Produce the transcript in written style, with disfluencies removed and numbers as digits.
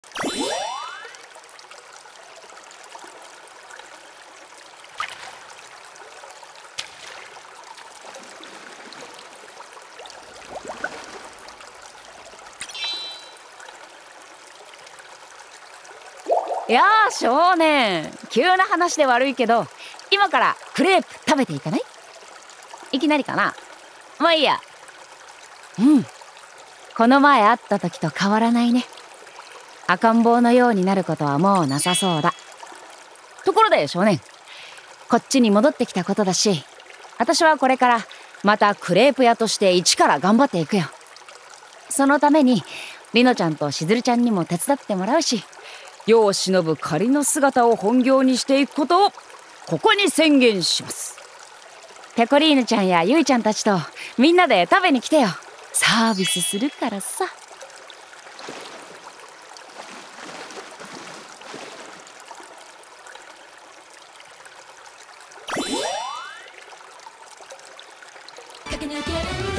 やあ少年、急な話で悪いけど今からクレープ食べていかない？いきなりかな。まあいいや。この前会った時と変わらないね。赤ん坊のようになることはもうなさそうだ。ところで少年、こっちに戻ってきたことだし、私はこれからまたクレープ屋として一から頑張っていくよ。そのためにりのちゃんとしずるちゃんにも手伝ってもらうし、世を忍ぶ仮の姿を本業にしていくことをここに宣言します。ペコリーヌちゃんやゆいちゃんたちとみんなで食べに来てよ。サービスするからさ。 駆け抜ける